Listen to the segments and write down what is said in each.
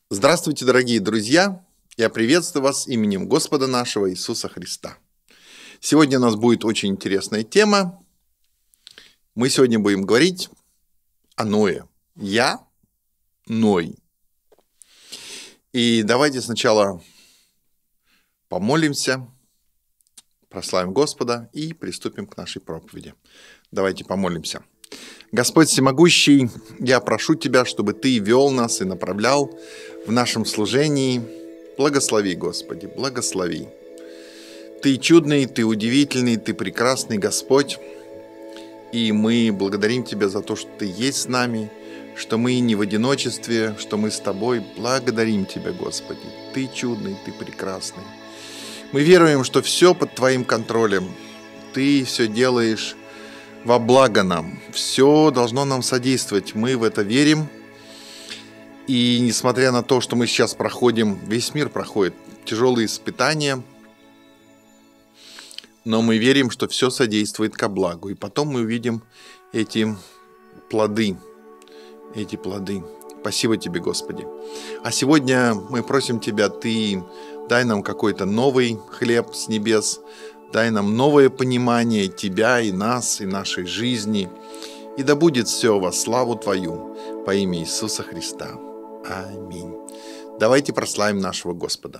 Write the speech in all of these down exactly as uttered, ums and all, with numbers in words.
Здравствуйте, дорогие друзья! Я приветствую вас именем Господа нашего Иисуса Христа. Сегодня у нас будет очень интересная тема. Мы сегодня будем говорить о Ное. Я Ной. И давайте сначала помолимся, прославим Господа и приступим к нашей проповеди. Давайте помолимся. Господь Всемогущий, я прошу Тебя, чтобы Ты вел нас и направлял в нашем служении. Благослови, Господи, благослови. Ты чудный, Ты удивительный, Ты прекрасный Господь. И мы благодарим Тебя за то, что Ты есть с нами, что мы не в одиночестве, что мы с Тобой. Благодарим Тебя, Господи. Ты чудный, Ты прекрасный. Мы веруем, что все под Твоим контролем. Ты все делаешь во благо нам. Все должно нам содействовать. Мы в это верим. И несмотря на то, что мы сейчас проходим, весь мир проходит тяжелые испытания, но мы верим, что все содействует ко благу. И потом мы увидим эти плоды. Эти плоды. Спасибо Тебе, Господи. А сегодня мы просим Тебя, Ты дай нам какой-то новый хлеб с небес, дай нам новое понимание Тебя и нас, и нашей жизни. И да будет все во славу Твою во имя Иисуса Христа. Аминь. Давайте прославим нашего Господа.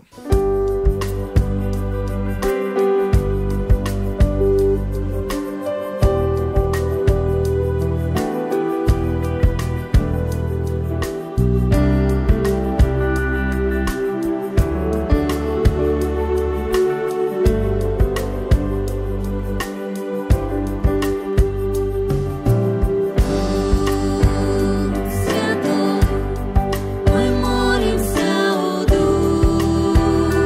Мы молимся, о Дух.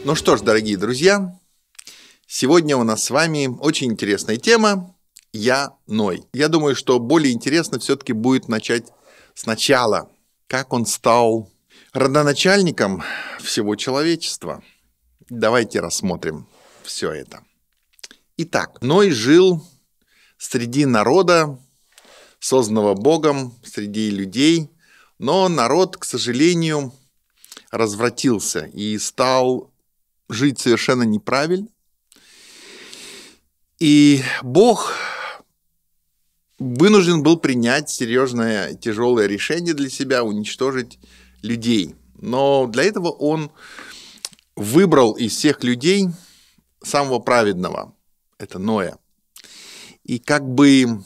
Ну что ж, дорогие друзья, сегодня у нас с вами очень интересная тема «Я Ной». Я думаю, что более интересно все-таки будет начать сначала, как он стал родоначальником всего человечества. Давайте рассмотрим все это. Итак, Ной жил среди народа, созданного Богом, среди людей, но народ, к сожалению, развратился и стал жить совершенно неправильно. И Бог вынужден был принять серьезное, тяжелое решение для себя уничтожить людей. Но для этого он выбрал из всех людей самого праведного, это Ноя. И как бы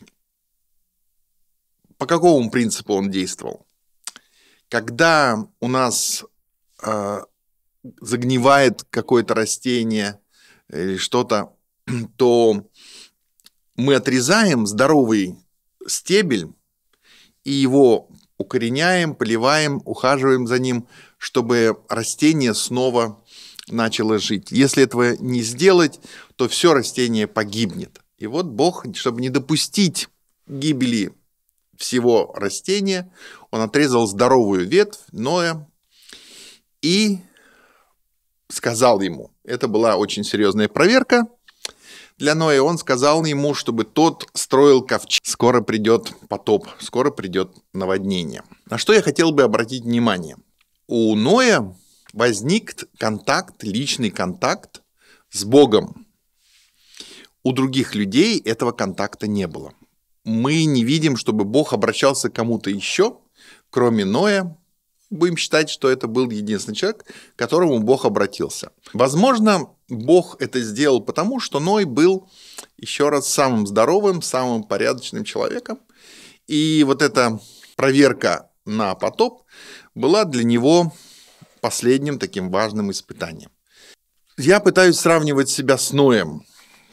по какому принципу он действовал? Когда у нас э, загнивает какое-то растение или что-то, то мы отрезаем здоровый стебель и его укореняем, поливаем, ухаживаем за ним, чтобы растение снова начало жить. Если этого не сделать, то все растение погибнет. И вот Бог, чтобы не допустить гибели всего растения, он отрезал здоровую ветвь Ноя и сказал ему, это была очень серьезная проверка для Ноя, он сказал ему, чтобы тот строил ковчег. Скоро придет потоп, скоро придет наводнение. На что я хотел бы обратить внимание. У Ноя возник контакт, личный контакт с Богом. У других людей этого контакта не было. Мы не видим, чтобы Бог обращался к кому-то еще, кроме Ноя. Будем считать, что это был единственный человек, к которому Бог обратился. Возможно, Бог это сделал потому, что Ной был, еще раз, самым здоровым, самым порядочным человеком. И вот эта проверка на потоп была для него последним таким важным испытанием. Я пытаюсь сравнивать себя с Ноем.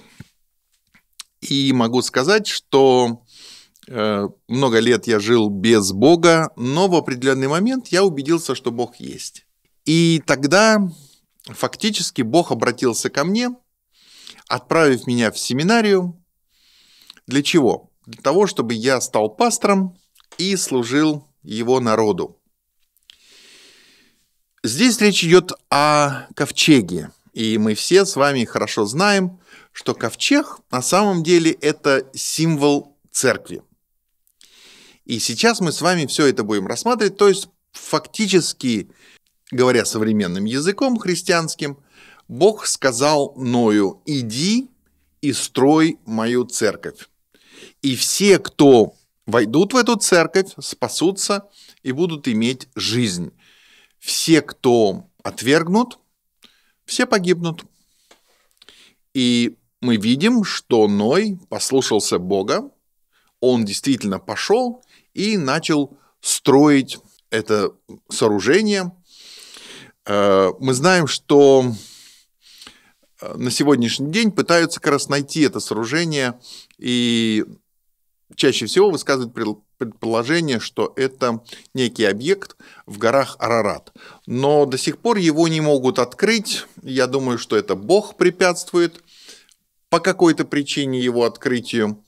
И могу сказать, что э, много лет я жил без Бога, но в определенный момент я убедился, что Бог есть. И тогда фактически Бог обратился ко мне, отправив меня в семинарию. Для чего? Для того, чтобы я стал пастором и служил его народу. Здесь речь идет о ковчеге. И мы все с вами хорошо знаем, что ковчег на самом деле это символ церкви. И сейчас мы с вами все это будем рассматривать. То есть фактически, говоря современным языком христианским, Бог сказал Ною: иди и строй мою церковь. И все, кто войдут в эту церковь, спасутся и будут иметь жизнь. Все, кто отвергнут, все погибнут. И мы видим, что Ной послушался Бога, он действительно пошел и начал строить это сооружение. Мы знаем, что на сегодняшний день пытаются как раз найти это сооружение, и чаще всего высказывают предположение, что это некий объект в горах Арарат. Но до сих пор его не могут открыть. Я думаю, что это Бог препятствует по какой-то причине его открытию.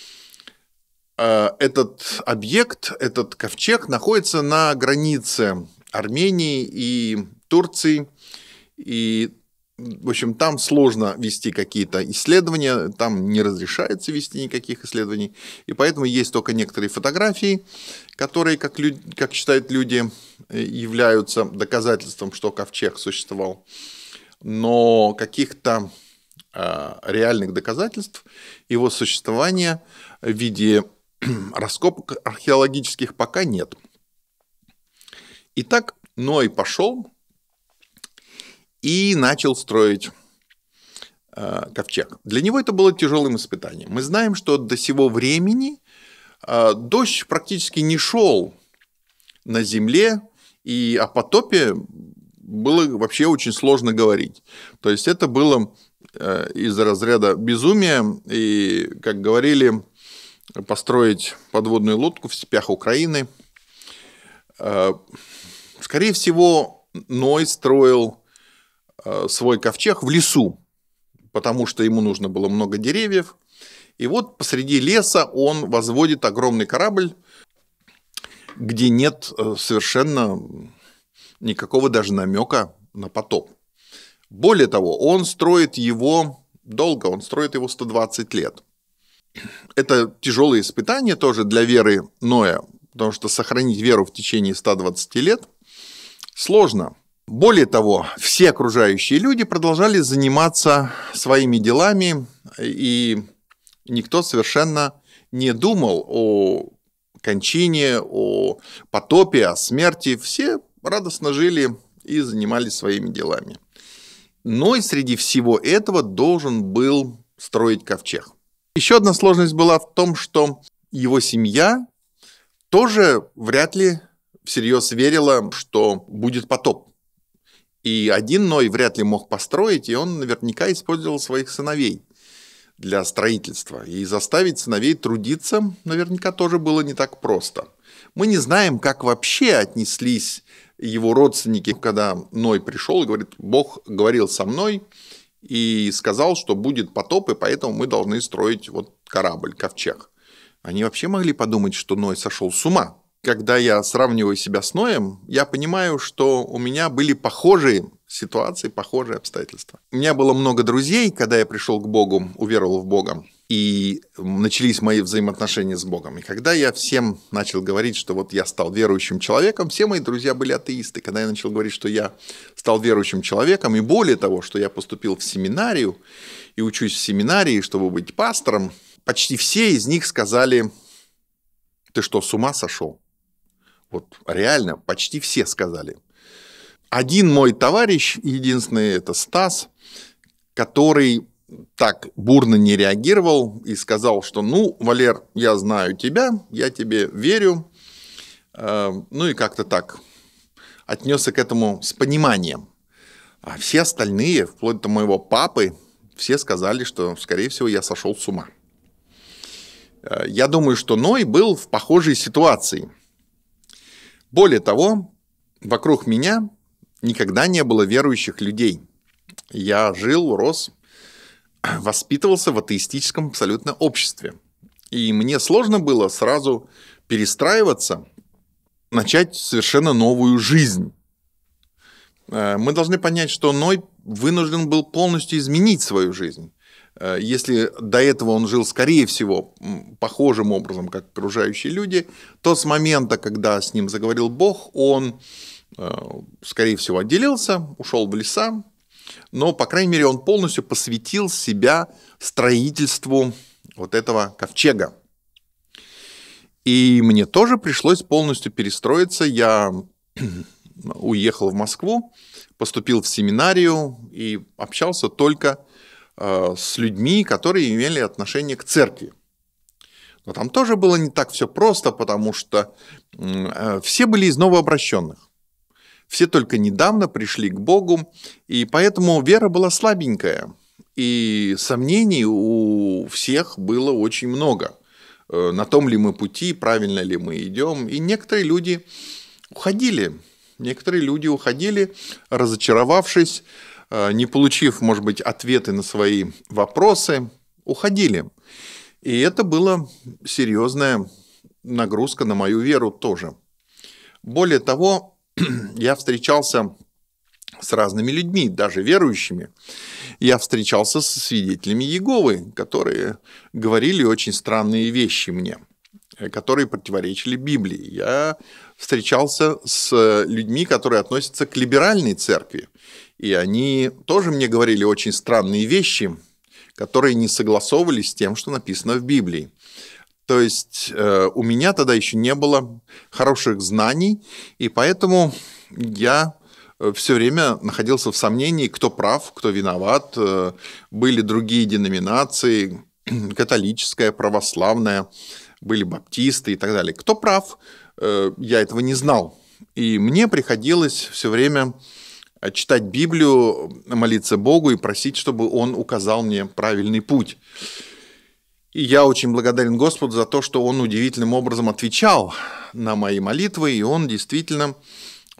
Этот объект, этот ковчег находится на границе Армении и Турции. И, в общем, там сложно вести какие-то исследования, там не разрешается вести никаких исследований. И поэтому есть только некоторые фотографии, которые, как, люди, как считают люди, являются доказательством, что ковчег существовал. Но каких-то э, реальных доказательств его существования в виде раскопок археологических пока нет. Итак, Ной пошел и начал строить э, ковчег. Для него это было тяжелым испытанием. Мы знаем, что до сего времени э, дождь практически не шел на земле, и о потопе было вообще очень сложно говорить. То есть это было э, из разряда безумия, и, как говорили, построить подводную лодку в степях Украины. Э, скорее всего, Ной строил свой ковчег в лесу, потому что ему нужно было много деревьев. И вот посреди леса он возводит огромный корабль, где нет совершенно никакого даже намека на потоп. Более того, он строит его долго, он строит его сто двадцать лет. Это тяжелое испытание тоже для веры Ноя, потому что сохранить веру в течение ста двадцати лет сложно. Более того, все окружающие люди продолжали заниматься своими делами, и никто совершенно не думал о кончине, о потопе, о смерти. Все радостно жили и занимались своими делами. Но и среди всего этого должен был строить ковчег. Еще одна сложность была в том, что его семья тоже вряд ли всерьез верила, что будет потоп. И один Ной вряд ли мог построить, и он наверняка использовал своих сыновей для строительства. И заставить сыновей трудиться наверняка тоже было не так просто. Мы не знаем, как вообще отнеслись его родственники, когда Ной пришел и говорит: Бог говорил со мной и сказал, что будет потоп, и поэтому мы должны строить вот корабль, ковчег. Они вообще могли подумать, что Ной сошел с ума. Когда я сравниваю себя с Ноем, я понимаю, что у меня были похожие ситуации, похожие обстоятельства. У меня было много друзей, когда я пришел к Богу, уверовал в Бога, и начались мои взаимоотношения с Богом. И когда я всем начал говорить, что вот я стал верующим человеком, все мои друзья были атеисты. Когда я начал говорить, что я стал верующим человеком, и более того, что я поступил в семинарию и учусь в семинарии, чтобы быть пастором, почти все из них сказали: ты что, с ума сошел? Вот реально, почти все сказали. Один мой товарищ, единственный, это Стас, который так бурно не реагировал и сказал, что ну, Валер, я знаю тебя, я тебе верю. Ну и как-то так отнесся к этому с пониманием. А все остальные, вплоть до моего папы, все сказали, что, скорее всего, я сошел с ума. Я думаю, что Ной был в похожей ситуации. Более того, вокруг меня никогда не было верующих людей. Я жил, рос, воспитывался в атеистическом абсолютно обществе. И мне сложно было сразу перестраиваться, начать совершенно новую жизнь. Мы должны понять, что Ной вынужден был полностью изменить свою жизнь. Если до этого он жил, скорее всего, похожим образом, как окружающие люди, то с момента, когда с ним заговорил Бог, он, скорее всего, отделился, ушел в леса, но, по крайней мере, он полностью посвятил себя строительству вот этого ковчега. И мне тоже пришлось полностью перестроиться. Я уехал в Москву, поступил в семинарию и общался только с людьми, которые имели отношение к церкви. Но там тоже было не так все просто, потому что все были из новообращенных. Все только недавно пришли к Богу, и поэтому вера была слабенькая. И сомнений у всех было очень много. На том ли мы пути, правильно ли мы идем. И некоторые люди уходили. Некоторые люди уходили, разочаровавшись, не получив, может быть, ответы на свои вопросы, уходили. И это была серьезная нагрузка на мою веру тоже. Более того, я встречался с разными людьми, даже верующими. Я встречался со свидетелями Иеговы, которые говорили очень странные вещи мне, которые противоречили Библии. Я встречался с людьми, которые относятся к либеральной церкви. И они тоже мне говорили очень странные вещи, которые не согласовывались с тем, что написано в Библии. То есть э, у меня тогда еще не было хороших знаний, и поэтому я все время находился в сомнении, кто прав, кто виноват. Э, были другие деноминации, католическая, православная, были баптисты и так далее. Кто прав, э, я этого не знал. И мне приходилось все время читать Библию, молиться Богу и просить, чтобы Он указал мне правильный путь. И я очень благодарен Господу за то, что Он удивительным образом отвечал на мои молитвы, и Он действительно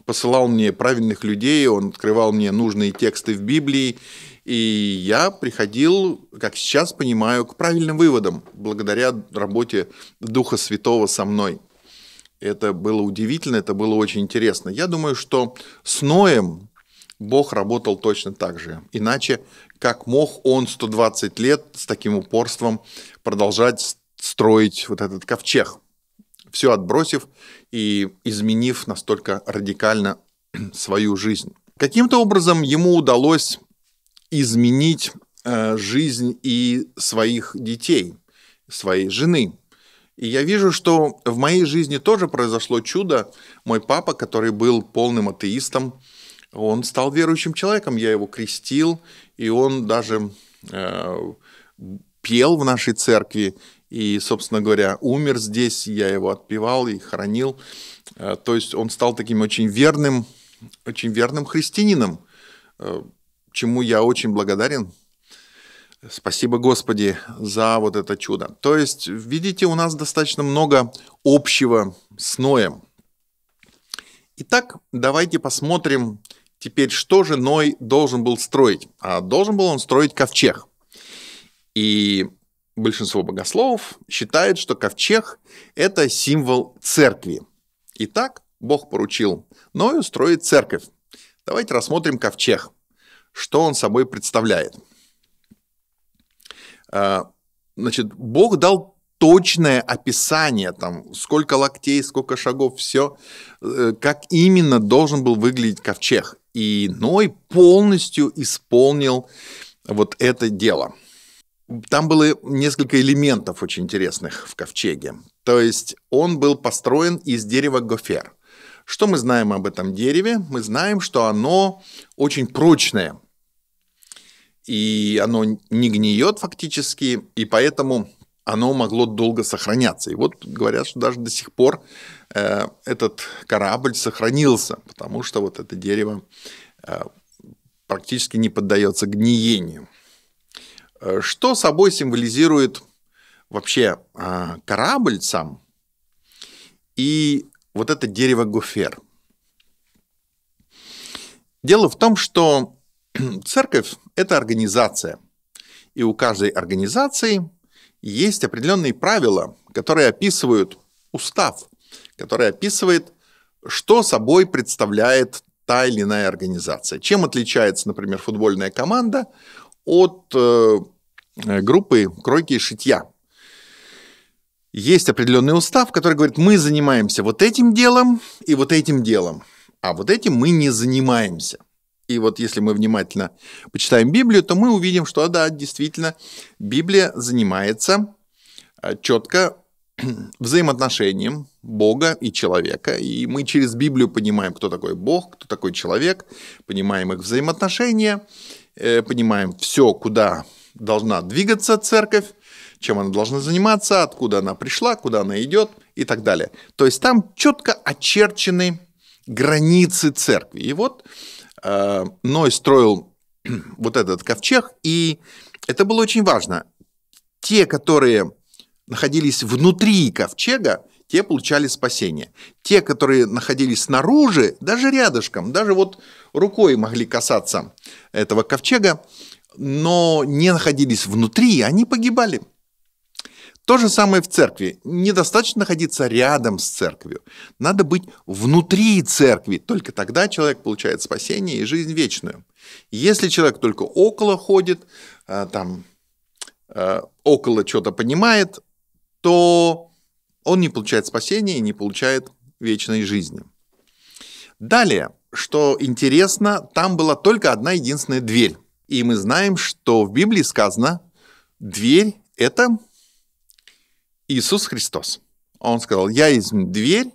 посылал мне правильных людей, он открывал мне нужные тексты в Библии, и я приходил, как сейчас понимаю, к правильным выводам, благодаря работе Духа Святого со мной. Это было удивительно, это было очень интересно. Я думаю, что с Ноем Бог работал точно так же. Иначе, как мог он сто двадцать лет с таким упорством продолжать строить вот этот ковчег, все отбросив и изменив настолько радикально свою жизнь. Каким-то образом ему удалось изменить э, жизнь и своих детей, своей жены. И я вижу, что в моей жизни тоже произошло чудо. Мой папа, который был полным атеистом, он стал верующим человеком, я его крестил, и он даже э, пел в нашей церкви, и, собственно говоря, умер здесь, я его отпевал и хоронил. Э, то есть он стал таким очень верным, очень верным христианином, э, чему я очень благодарен. Спасибо, Господи, за вот это чудо. То есть, видите, у нас достаточно много общего с Ноем. Итак, давайте посмотрим теперь, что же Ной должен был строить. А должен был он строить ковчег. И большинство богословов считает, что ковчег – это символ церкви. Итак, Бог поручил Ною строить церковь. Давайте рассмотрим ковчег. Что он собой представляет? Значит, Бог дал точное описание, там, сколько локтей, сколько шагов, все, как именно должен был выглядеть ковчег. И Ной полностью исполнил вот это дело. Там было несколько элементов очень интересных в ковчеге. То есть он был построен из дерева гофер. Что мы знаем об этом дереве? Мы знаем, что оно очень прочное. И оно не гниет фактически, и поэтому оно могло долго сохраняться. И вот говорят, что даже до сих пор э, этот корабль сохранился, потому что вот это дерево э, практически не поддается гниению. Что собой символизирует вообще э, корабль сам и вот это дерево гофер? Дело в том, что церковь – это организация, и у каждой организации есть определенные правила, которые описывают устав, который описывает, что собой представляет та или иная организация. Чем отличается, например, футбольная команда от э, группы кройки и шитья. Есть определенный устав, который говорит, мы занимаемся вот этим делом и вот этим делом, а вот этим мы не занимаемся. И вот если мы внимательно почитаем Библию, то мы увидим, что да, действительно, Библия занимается четко взаимоотношением Бога и человека. И мы через Библию понимаем, кто такой Бог, кто такой человек, понимаем их взаимоотношения, понимаем все, куда должна двигаться церковь, чем она должна заниматься, откуда она пришла, куда она идет и так далее. То есть там четко очерчены границы церкви. И вот Ной строил вот этот ковчег, и это было очень важно. Те, которые находились внутри ковчега, те получали спасение. Те, которые находились снаружи, даже рядышком, даже вот рукой могли касаться этого ковчега, но не находились внутри, они погибали. То же самое в церкви. Недостаточно находиться рядом с церковью. Надо быть внутри церкви. Только тогда человек получает спасение и жизнь вечную. Если человек только около ходит, там, около что-то понимает, то он не получает спасения и не получает вечной жизни. Далее, что интересно, там была только одна единственная дверь. И мы знаем, что в Библии сказано, дверь – это Иисус Христос. Он сказал, я есть дверь,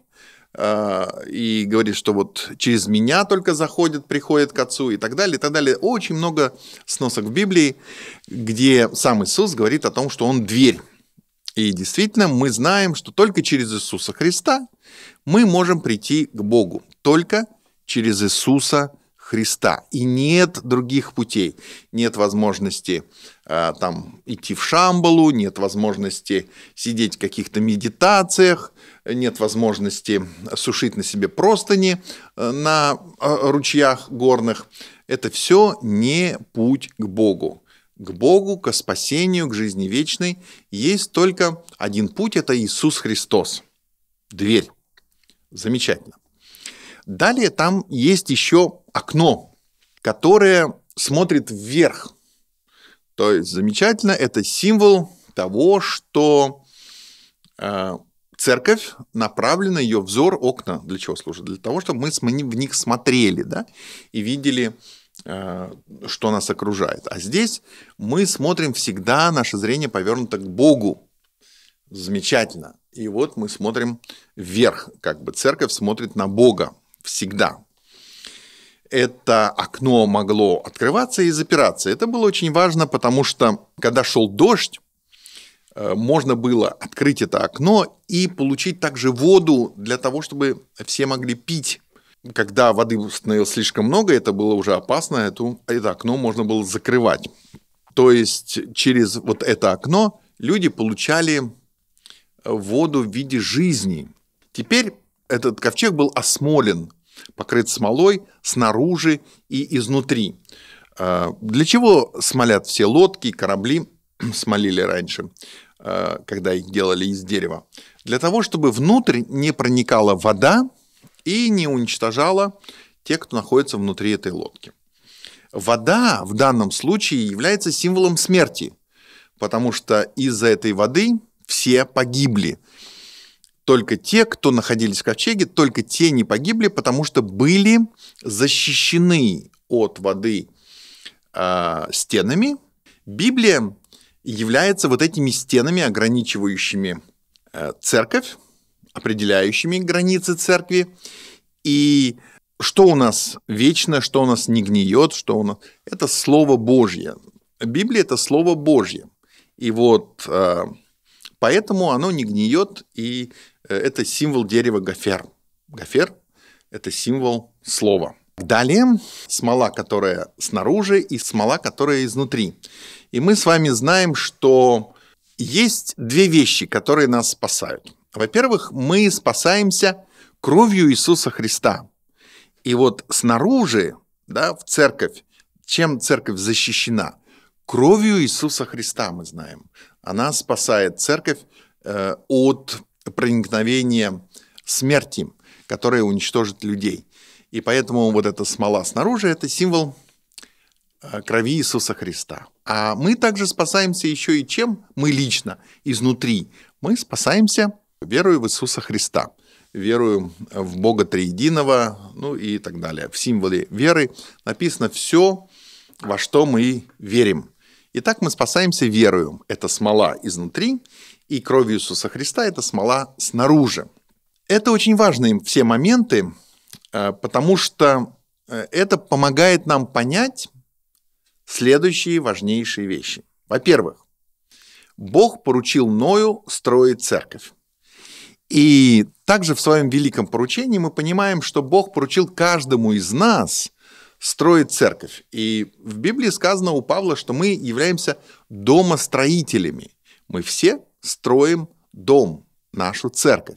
и говорит, что вот через меня только заходят, приходят к Отцу и так далее, и так далее. Очень много сносок в Библии, где сам Иисус говорит о том, что Он дверь. И действительно, мы знаем, что только через Иисуса Христа мы можем прийти к Богу. Только через Иисуса Христа. И нет других путей. Нет возможности э, там, идти в Шамбалу, нет возможности сидеть в каких-то медитациях, нет возможности сушить на себе простыни э, на э, ручьях горных. Это все не путь к Богу. К Богу, к спасению, к жизни вечной есть только один путь – это Иисус Христос. Дверь. Замечательно. Далее там есть еще окно, которое смотрит вверх. То есть замечательно, это символ того, что э, церковь направлена, ее взор, окна для чего служат? Для того, чтобы мы в них смотрели, да, и видели, э, что нас окружает. А здесь мы смотрим всегда, наше зрение повернуто к Богу. Замечательно. И вот мы смотрим вверх, как бы церковь смотрит на Бога всегда. Это окно могло открываться и запираться. Это было очень важно, потому что, когда шел дождь, можно было открыть это окно и получить также воду для того, чтобы все могли пить. Когда воды становилось слишком много, это было уже опасно, это, это окно можно было закрывать. То есть через вот это окно люди получали воду в виде жизни. Теперь этот ковчег был осмолен, покрыт смолой снаружи и изнутри. Для чего смолят все лодки, корабли смолили раньше, когда их делали из дерева? Для того, чтобы внутрь не проникала вода и не уничтожала тех, кто находится внутри этой лодки. Вода в данном случае является символом смерти, потому что из-за этой воды все погибли. Только те, кто находились в ковчеге, только те не погибли, потому что были защищены от воды э, стенами. Библия является вот этими стенами, ограничивающими э, церковь, определяющими границы церкви. И что у нас вечно, что у нас не гниет, что у нас... Это Слово Божье. Библия – это Слово Божье. И вот... Э, Поэтому оно не гниет, и это символ дерева гофер. Гофер – это символ слова. Далее смола, которая снаружи, и смола, которая изнутри. И мы с вами знаем, что есть две вещи, которые нас спасают. Во-первых, мы спасаемся кровью Иисуса Христа. И вот снаружи, да, в церковь, чем церковь защищена? Кровью Иисуса Христа, мы знаем. Она спасает церковь э, от проникновения смерти, которая уничтожит людей. И поэтому вот эта смола снаружи – это символ э, крови Иисуса Христа. А мы также спасаемся еще и чем? Мы лично, изнутри. Мы спасаемся верою в Иисуса Христа, верою в Бога Триединого, ну и так далее. В символе веры написано все, во что мы верим. Итак, мы спасаемся верою. Это смола изнутри, и кровью Иисуса Христа – это смола снаружи. Это очень важные все моменты, потому что это помогает нам понять следующие важнейшие вещи. Во-первых, Бог поручил Ною строить церковь. И также в своем великом поручении мы понимаем, что Бог поручил каждому из нас строить церковь. И в Библии сказано у Павла, что мы являемся домостроителями. Мы все строим дом, нашу церковь.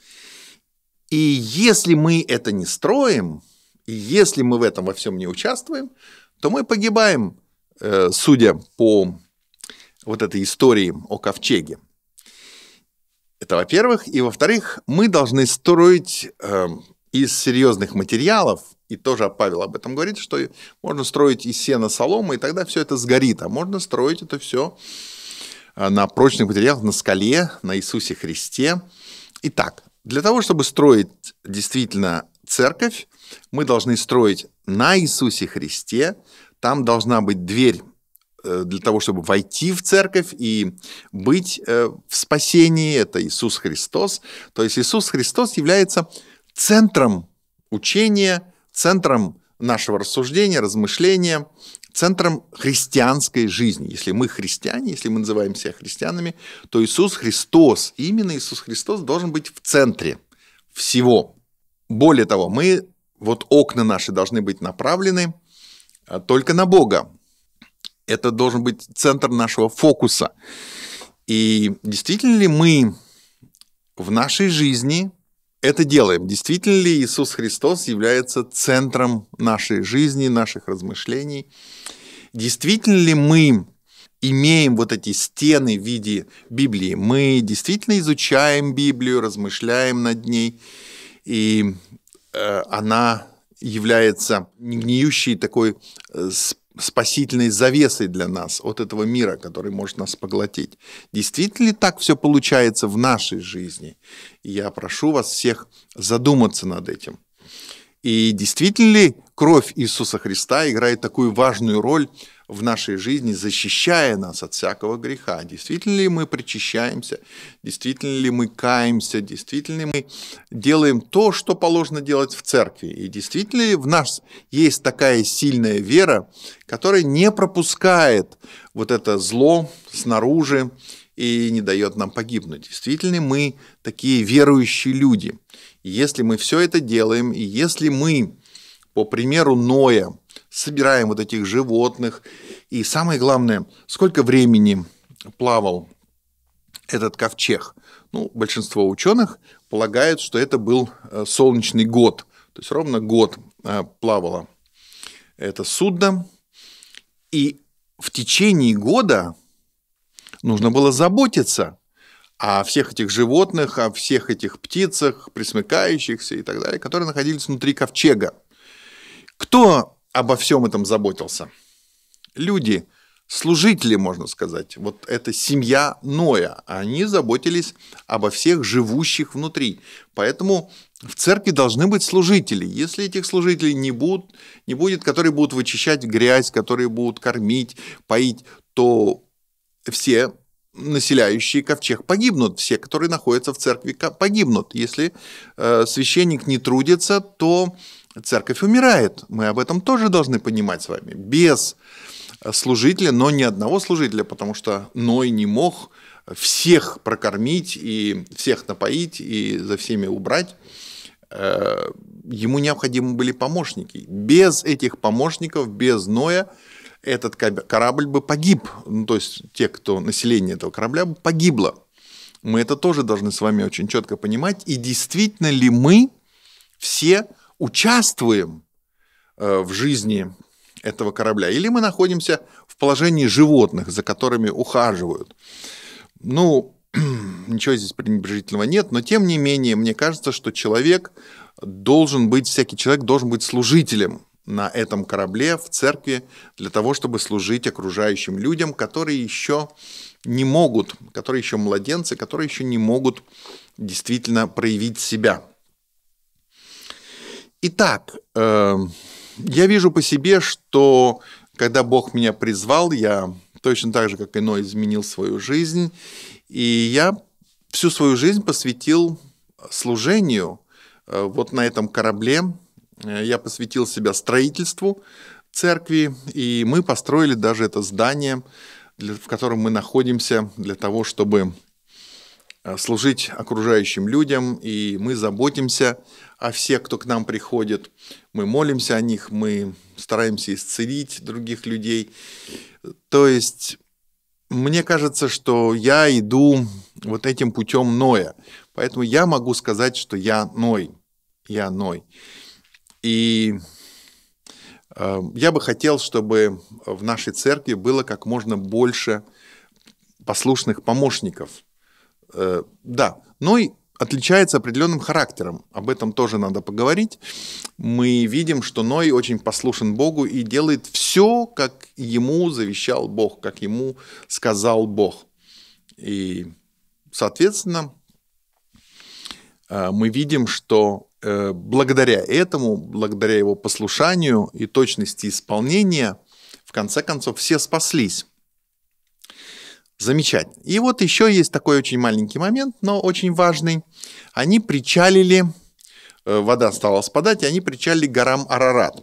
И если мы это не строим, и если мы в этом во всем не участвуем, то мы погибаем, судя по вот этой истории о ковчеге. Это во-первых. И во-вторых, мы должны строить из серьезных материалов, и тоже Павел об этом говорит, что можно строить из сена соломы, и тогда все это сгорит. А можно строить это все на прочных материалах, на скале, на Иисусе Христе. Итак, для того, чтобы строить действительно церковь, мы должны строить на Иисусе Христе. Там должна быть дверь для того, чтобы войти в церковь и быть в спасении. Это Иисус Христос. То есть Иисус Христос является центром учения, центром нашего рассуждения, размышления, центром христианской жизни. Если мы христиане, если мы называем себя христианами, то Иисус Христос, именно Иисус Христос должен быть в центре всего. Более того, мы вот окна наши должны быть направлены только на Бога. Это должен быть центр нашего фокуса. И действительно ли мы в нашей жизни это делаем? Действительно ли Иисус Христос является центром нашей жизни, наших размышлений? Действительно ли мы имеем вот эти стены в виде Библии? Мы действительно изучаем Библию, размышляем над ней, и э, она является негниющей такой э, спасительной завесой для нас от этого мира, который может нас поглотить. Действительно ли так все получается в нашей жизни? И я прошу вас всех задуматься над этим. И действительно ли кровь Иисуса Христа играет такую важную роль в нашей жизни, защищая нас от всякого греха? Действительно ли мы причащаемся? Действительно ли мы каемся? Действительно ли мы делаем то, что положено делать в церкви? И действительно ли в нас есть такая сильная вера, которая не пропускает вот это зло снаружи и не дает нам погибнуть? Действительно ли мы такие верующие люди? И если мы все это делаем, и если мы, по примеру Ноя, собираем вот этих животных, и самое главное, сколько времени плавал этот ковчег? Ну, большинство ученых полагают, что это был солнечный год, то есть ровно год плавало это судно, и в течение года нужно было заботиться о всех этих животных, о всех этих птицах, пресмыкающихся и так далее, которые находились внутри ковчега. Кто обо всем этом заботился? Люди, служители, можно сказать. Вот это семья Ноя. Они заботились обо всех живущих внутри. Поэтому в церкви должны быть служители. Если этих служителей не будут, не будет, которые будут вычищать грязь, которые будут кормить, поить, то все населяющие ковчег погибнут. Все, которые находятся в церкви, погибнут. Если э, священник не трудится, то церковь умирает. Мы об этом тоже должны понимать с вами. Без служителя, но ни одного служителя, потому что Ной не мог всех прокормить и всех напоить и за всеми убрать. Э, ему необходимы были помощники. Без этих помощников, без Ноя, этот корабль бы погиб, ну, то есть те, кто население этого корабля, бы погибло. Мы это тоже должны с вами очень четко понимать. И действительно ли мы все участвуем в жизни этого корабля? Или мы находимся в положении животных, за которыми ухаживают? Ну, ничего здесь пренебрежительного нет, но тем не менее, мне кажется, что человек должен быть, всякий человек должен быть служителем на этом корабле, в церкви, для того, чтобы служить окружающим людям, которые еще не могут, которые еще младенцы, которые еще не могут действительно проявить себя. Итак, э, я вижу по себе, что когда Бог меня призвал, я точно так же, как и Ной, изменил свою жизнь, и я всю свою жизнь посвятил служению э, вот на этом корабле. Я посвятил себя строительству церкви, и мы построили даже это здание, в котором мы находимся, для того, чтобы служить окружающим людям, и мы заботимся о всех, кто к нам приходит, мы молимся о них, мы стараемся исцелить других людей. То есть, мне кажется, что я иду вот этим путем Ноя, поэтому я могу сказать, что я Ной, я Ной. И э, я бы хотел, чтобы в нашей церкви было как можно больше послушных помощников. Э, да, Ной отличается определенным характером, об этом тоже надо поговорить. Мы видим, что Ной очень послушен Богу и делает все, как ему завещал Бог, как ему сказал Бог. И, соответственно, э, мы видим, что благодаря этому, благодаря его послушанию и точности исполнения, в конце концов, все спаслись. Замечательно. И вот еще есть такой очень маленький момент, но очень важный. Они причалили, вода стала спадать, и они причалили к горам Арарат.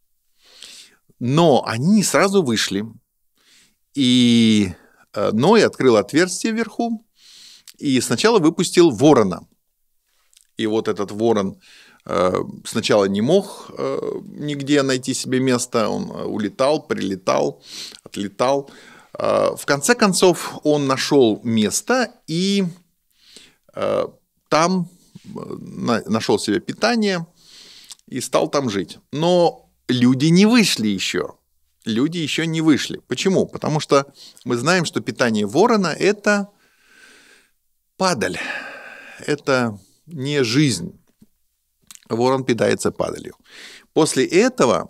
Но они не сразу вышли. И Ной открыл отверстие вверху и сначала выпустил ворона. И вот этот ворон сначала не мог нигде найти себе место, он улетал, прилетал, отлетал. В конце концов он нашел место и там нашел себе питание и стал там жить. Но люди не вышли еще. Люди еще не вышли. Почему? Потому что мы знаем, что питание ворона – это падаль, это не жизнь. Ворон питается падалью. После этого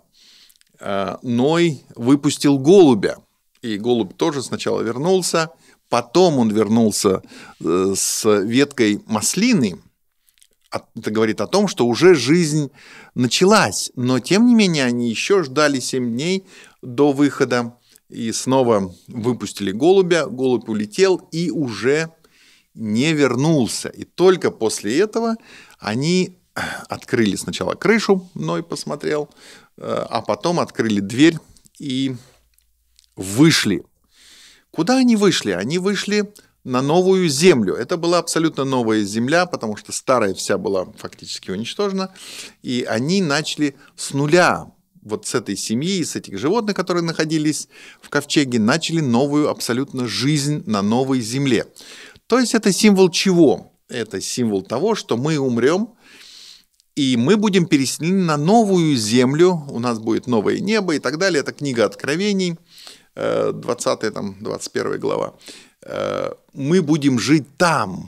Ной выпустил голубя. И голубь тоже сначала вернулся, потом он вернулся с веткой маслины. Это говорит о том, что уже жизнь началась. Но, тем не менее, они еще ждали семь дней до выхода. И снова выпустили голубя. Голубь улетел и уже не вернулся. И только после этого они открыли сначала крышу, Ной посмотрел, а потом открыли дверь и вышли. Куда они вышли? Они вышли на новую землю. Это была абсолютно новая земля, потому что старая вся была фактически уничтожена. И они начали с нуля. Вот с этой семьи, с этих животных, которые находились в ковчеге, начали новую абсолютно жизнь на новой земле. То есть это символ чего? Это символ того, что мы умрем, и мы будем переселены на новую землю, у нас будет новое небо и так далее. Это книга Откровений, двадцатая, там, двадцать первая глава. Мы будем жить там.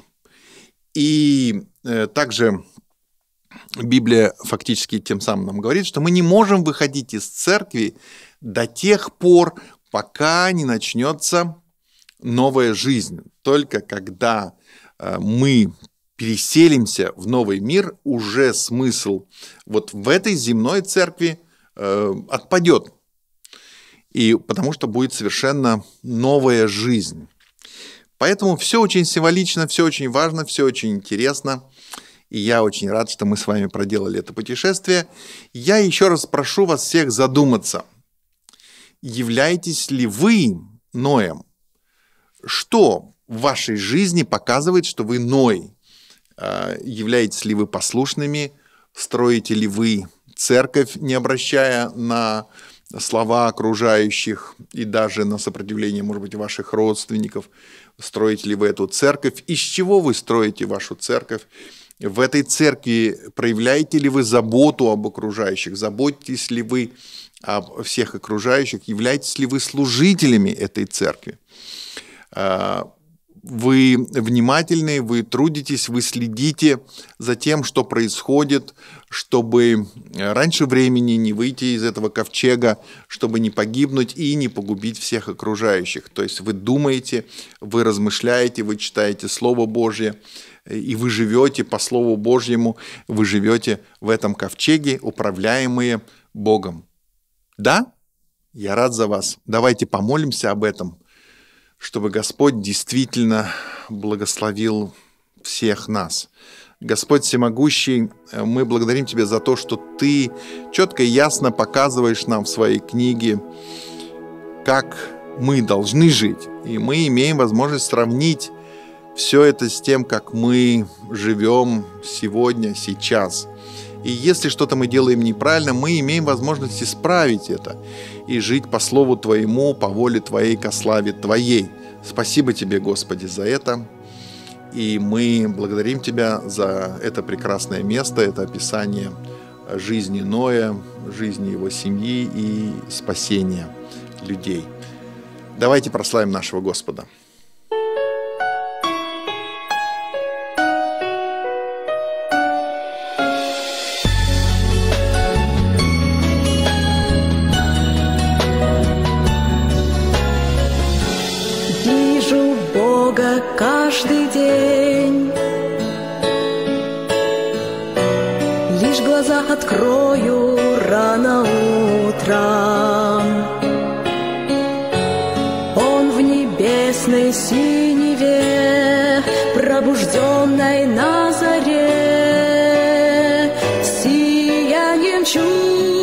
И также Библия фактически тем самым нам говорит, что мы не можем выходить из церкви до тех пор, пока не начнется новая жизнь. Только когда мы переселимся в новый мир, уже смысл вот в этой земной церкви э, отпадет. И потому что будет совершенно новая жизнь. Поэтому все очень символично, все очень важно, все очень интересно. И я очень рад, что мы с вами проделали это путешествие. Я еще раз прошу вас всех задуматься. Являетесь ли вы Ноем? Что в вашей жизни показывает, что вы Ной? Являетесь ли вы послушными? Строите ли вы церковь, не обращая на слова окружающих и даже на сопротивление, может быть, ваших родственников? Строите ли вы эту церковь? Из чего вы строите вашу церковь? В этой церкви проявляете ли вы заботу об окружающих? Заботитесь ли вы об всех окружающих? Являетесь ли вы служителями этой церкви? Вы внимательны, вы трудитесь, вы следите за тем, что происходит, чтобы раньше времени не выйти из этого ковчега, чтобы не погибнуть и не погубить всех окружающих. То есть вы думаете, вы размышляете, вы читаете Слово Божье, и вы живете по Слову Божьему, вы живете в этом ковчеге, управляемые Богом. Да? Я рад за вас. Давайте помолимся об этом, чтобы Господь действительно благословил всех нас. Господь Всемогущий, мы благодарим Тебя за то, что Ты четко и ясно показываешь нам в своей книге, как мы должны жить. И мы имеем возможность сравнить все это с тем, как мы живем сегодня, сейчас. И если что-то мы делаем неправильно, мы имеем возможность исправить это и жить по Слову Твоему, по воле Твоей, ко славе Твоей. Спасибо Тебе, Господи, за это. И мы благодарим Тебя за это прекрасное место, это описание жизни Ноя, жизни его семьи и спасения людей. Давайте прославим нашего Господа. Каждый день лишь глаза открою рано утром. Он в небесной синеве, пробужденной на заре, сиянием чудным.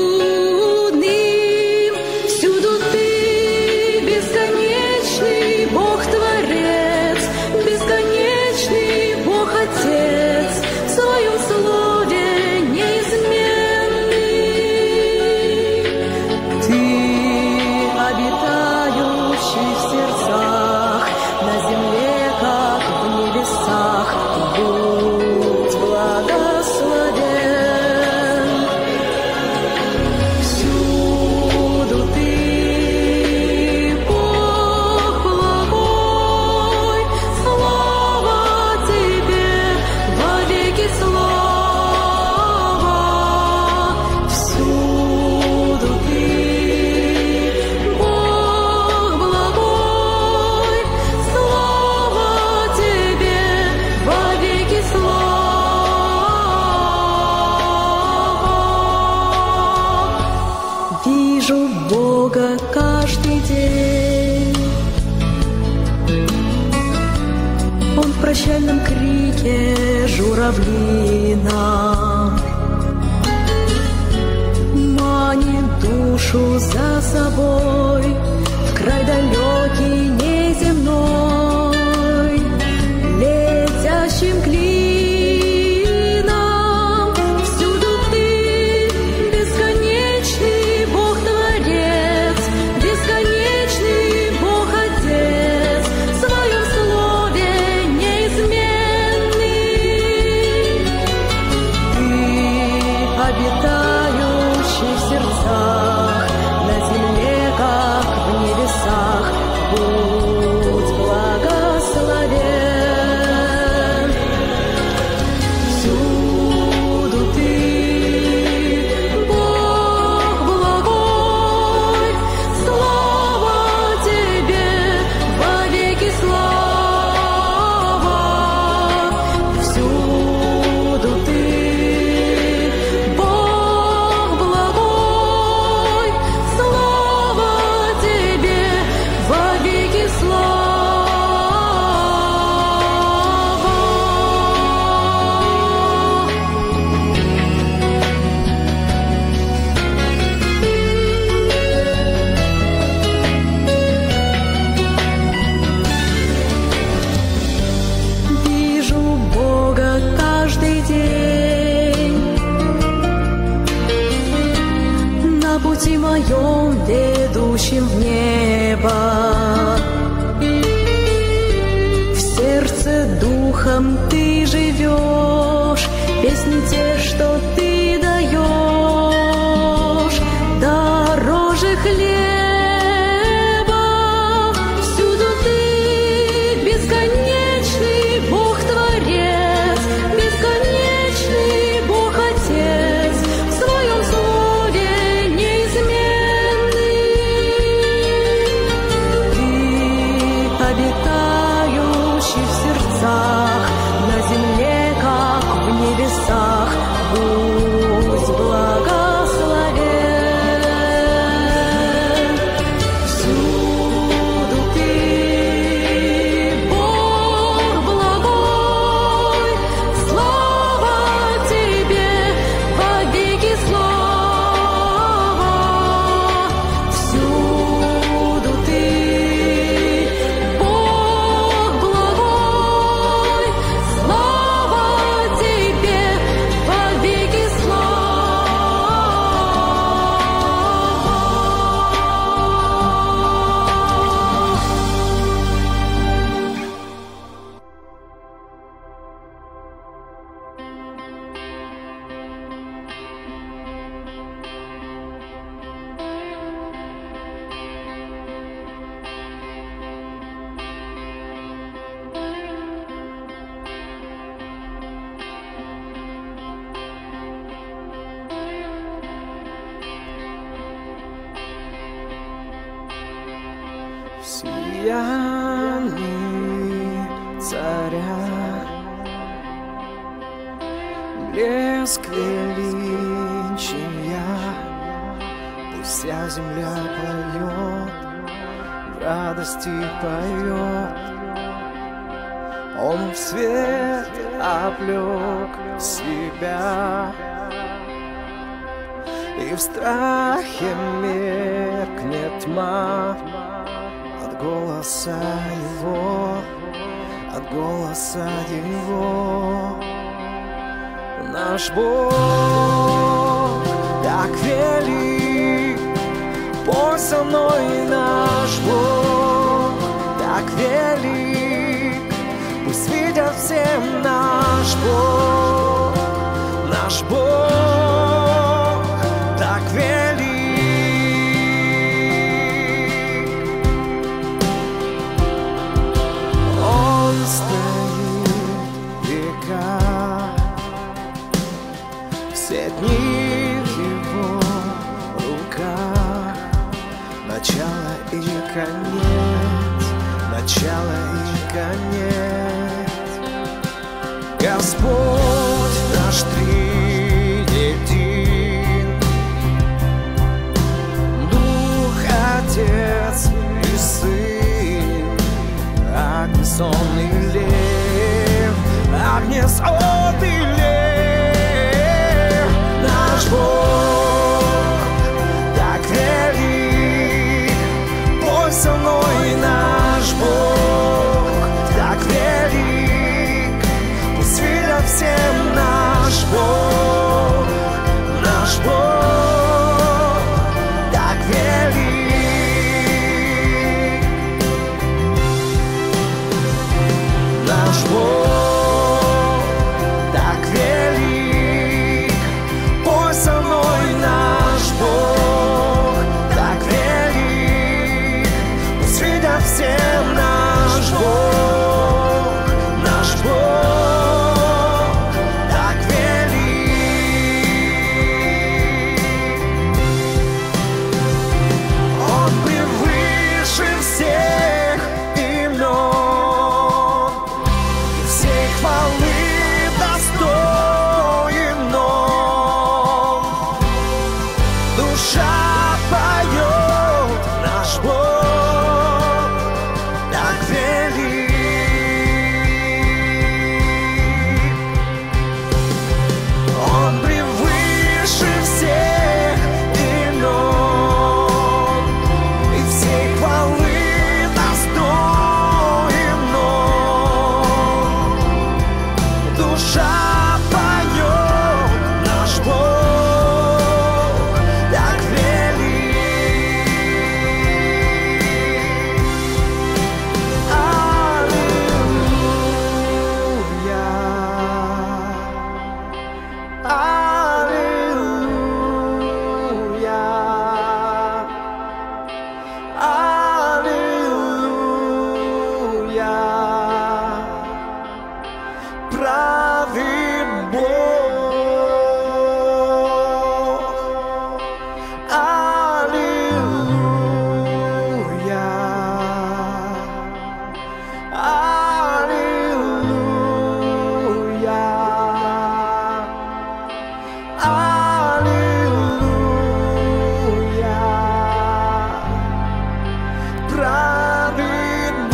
Всюду ты, бесконечный Бог-творец, бесконечный Бог-Отец, в своем слове неизменным печальном крике журавлином манит душу за собой в край далекий неземной, летящим клином. Всюду ты, бесконечный Бог-творец, бесконечный Бог-отец, в своем слове неизменный. Ты, обитающий в сердцах, на земле, как в небесах, будь благословен. Всюду ты, Бог благой, слава тебе, вовеки слава. Всюду ты, Бог благой, слава тебе, вовеки слава. Вижу Бога каждый день на пути моем, ведущем в небо. В сердце духом ты живешь, песни те, что ты даешь, дороже хлеба. Всюду ты, бесконечный Бог-творец, бесконечный Бог-отец, в своем слове неизменный. Ты, обитающий в сердцах, на земле, как в небесах, будь благословен. Всюду ты, Бог благой, слава тебе, вовеки слава. Всюду ты, Бог благой, слава тебе, вовеки Сияние царя, блеск величия, пусть вся земля поет, в радости поет. Он в свет облек себя, и в страхе меркнет тьма от голоса его, от голоса его. Наш Бог так велик, пой со мной, наш Бог так велик, пусть видят всем наш Бог, наш Бог так велик. Он стоит века, все дни в его руках, начало и конец, начало и конец. Господь наш триедин, Дух, Отец и Сын, Агнец Он и Лев. без обилия. Наш Бог так велик, пой со мной, наш Бог так велик, пусть видят всем наш Бог, наш Бог так велик. Наш Бог так велик, пой со мной, наш Бог так велик, пусть видят всем наш Бог, наш Бог так велик. Он превыше всех имен, всей хвалы достоин Он. Душа поет, наш Бог так велик. Он превыше всех имен, и всей хвалы достоин Он. Душа поет, наш Бог так велик. Аллилуйя, аллилуйя, аллилуйя. Правит Бог. Аллилуйя, аллилуйя, аллилуйя. Правит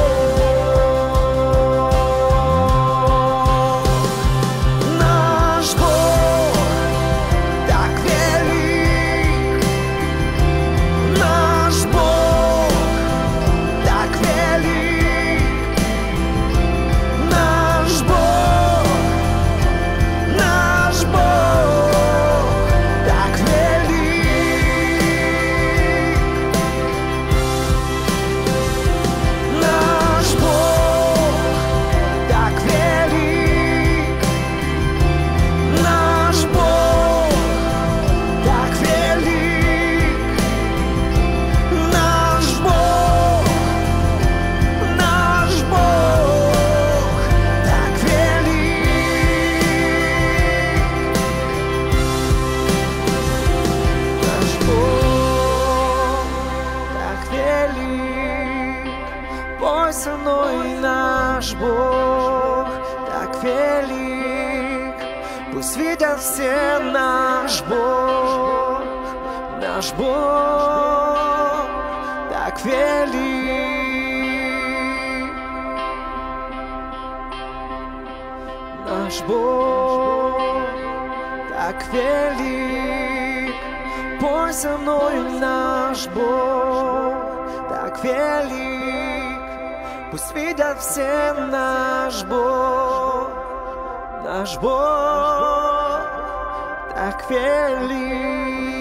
Бог. Наш Бог так велик, наш Бог так велик, наш Бог, наш Бог так велик. Наш Бог так велик, наш Бог так велик, наш Бог, наш Бог так велик. Наш Бог так велик, пой со мной, наш Бог так велик, пусть видят все наш Бог, наш Бог так велик. Наш Бог так велик, пой со мной, наш Бог так велик, пусть видят все наш Бог, наш Бог так велик.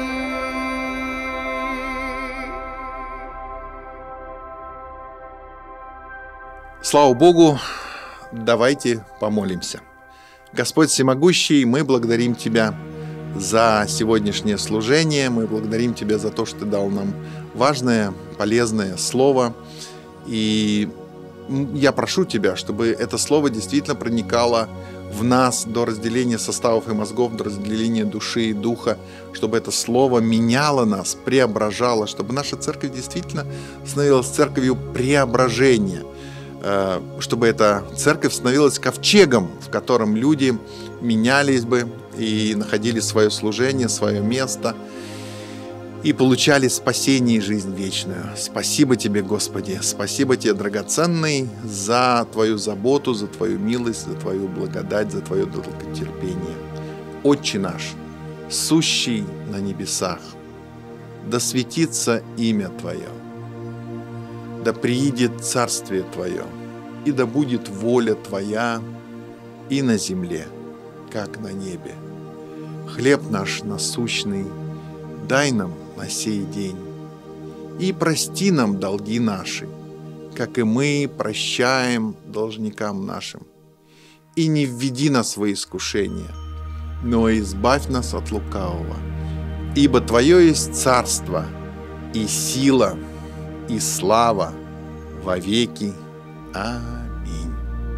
Слава Богу, давайте помолимся. Господь Всемогущий, мы благодарим Тебя за сегодняшнее служение, мы благодарим Тебя за то, что Ты дал нам важное, полезное слово. И я прошу Тебя, чтобы это слово действительно проникало в нас до разделения составов и мозгов, до разделения души и духа, чтобы это слово меняло нас, преображало, чтобы наша церковь действительно становилась церковью преображения, чтобы эта церковь становилась ковчегом, в котором люди менялись бы и находили свое служение, свое место. и получали спасение и жизнь вечную. Спасибо Тебе, Господи, спасибо Тебе, драгоценный, за Твою заботу, за Твою милость, за Твою благодать, за Твое долготерпение. Отче наш, сущий на небесах, да светится имя Твое, да приидет царствие Твое, и да будет воля Твоя и на земле, как на небе. Хлеб наш насущный дай нам на сей день, и прости нам долги наши, как и мы прощаем должникам нашим. И не введи нас во искушение, но избавь нас от лукавого. Ибо Твое есть царство, и сила, и слава во веки. Аминь.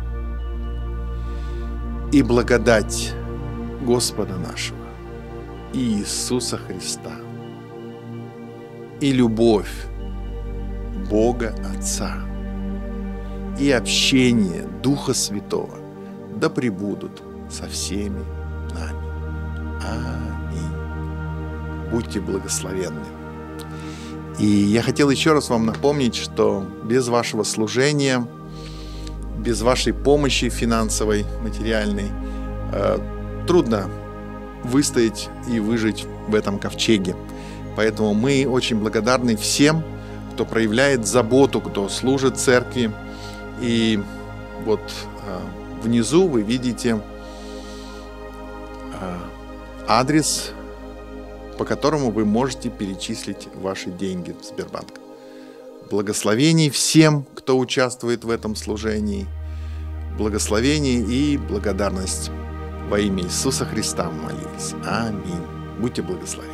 И благодать Господа нашего Иисуса Христа и любовь Бога Отца и общение Духа Святого да пребудут со всеми нами. Аминь. Будьте благословенны. И я хотел еще раз вам напомнить, что без вашего служения, без вашей помощи финансовой, материальной, трудно выстоять и выжить в этом ковчеге. Поэтому мы очень благодарны всем, кто проявляет заботу, кто служит церкви. И вот внизу вы видите адрес, по которому вы можете перечислить ваши деньги в Сбербанк. Благословений всем, кто участвует в этом служении. Благословений и благодарность. Во имя Иисуса Христа молились. Аминь. Будьте благословенны.